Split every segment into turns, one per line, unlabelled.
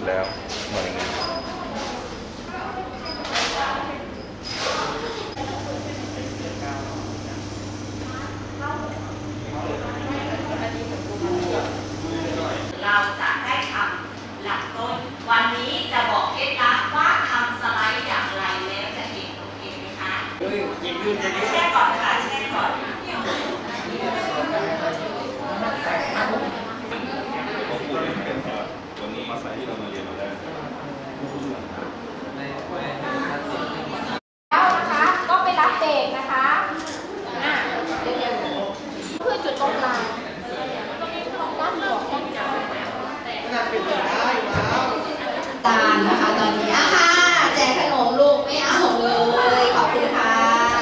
แล้วมาอย่างนี้
เราจะได้ทำหลักต้นวันนี้จะบอกเคล็ดลับว่าทำสไลด์อย่างไรแล้วจะเห็นโอเคไหมคะแช่ก่อนค่ะแช่ก่อน
วันนี้มาใส่ที่เรามาเรียนมาได้
แล้วนะคะก็ไปรับเบรกนะคะเร็วๆคือจุดตรงกลางด้านบวกด้านกลางตาลนะคะตอนนี้ค่ะแจกขนมลูกไม่เอาเลยขอบคุณค่ะ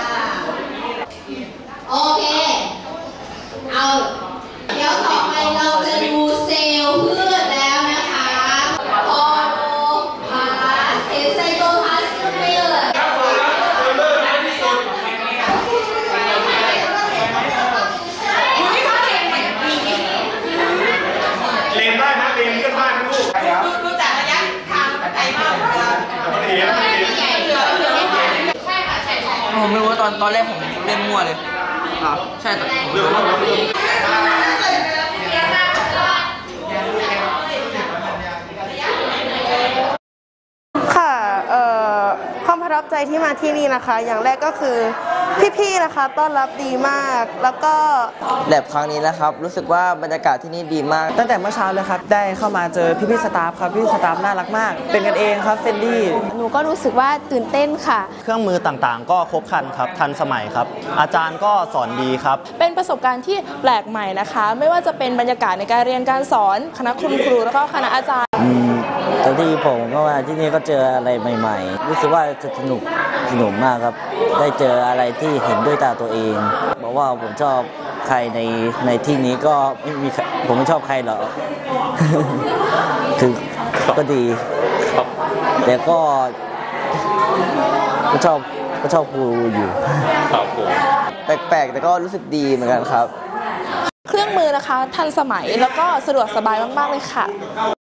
โอเคเอาเดี๋ยวต่อไปเราจะดูเซลล์พืชแล้วนะคะโอพาสเทไซโตพลาสมิล
เรียนได้นะเรียนเพื่อนบ้านนะลูก
ดูจากระยะทางไกลมากใช่ค่ะใช่ค่ะ
ผมไม่รู้ว่าตอนแรกผมเล่นมั่วเลยครับใช่แต่
ค่ะความประทับใจที่มาที่นี่นะคะอย่างแรกก็คือพี่ๆนะคะต้อนรับดีมากแล้วก็
แลบครั้งนี้นะครับรู้สึกว่าบรรยากาศที่นี่ดีมาก
ตั้งแต่เมื่อเช้าเลยครับได้เข้ามาเจอพี่ๆสตาฟครับพี่สตาฟน่ารักมากเป็นกันเองครับเฟรนลี่
หนูก็รู้สึกว่าตื่นเต้นค่ะ
เครื่องมือต่างๆก็ครบครันครับทันสมัยครับอาจารย์ก็สอนดีครับ
เป็นประสบการณ์ที่แปลกใหม่นะคะไม่ว่าจะเป็นบรรยากาศในการเรียนการสอนคณะคุณครูแล้วก็คณะอาจารย์
ตอนที่ผมก็มาที่นี่ก็เจออะไรใหม่ๆรู้สึกว่าจะสนุกมากครับได้เจออะไรที่เห็นด้วยตาตัวเองบอกว่าผมชอบใครในที่นี้ก็ไม่มีผมไม่ชอบใครหรอก คือก็ดีแต่ก็ชอบครูอยู่แปลกๆแต่ก็รู้สึกดีเหมือนกันครับ
เครื่องมือนะคะทันสมัยแล้วก็สะดวกสบายมากๆเลยค่ะ